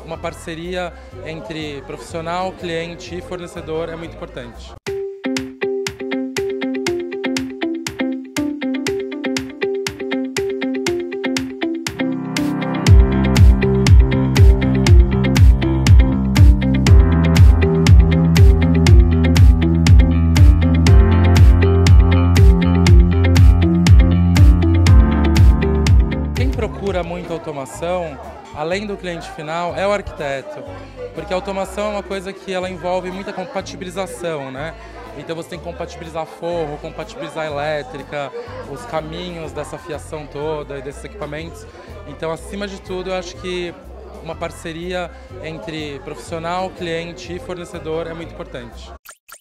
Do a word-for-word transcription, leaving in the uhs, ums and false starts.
uma parceria entre profissional, cliente e fornecedor é muito importante. Quem procura muita automação, além do cliente final, é o arquiteto, porque a automação é uma coisa que ela envolve muita compatibilização, né? Então você tem que compatibilizar forro, compatibilizar elétrica, os caminhos dessa fiação toda e desses equipamentos. Então, acima de tudo, eu acho que uma parceria entre profissional, cliente e fornecedor é muito importante.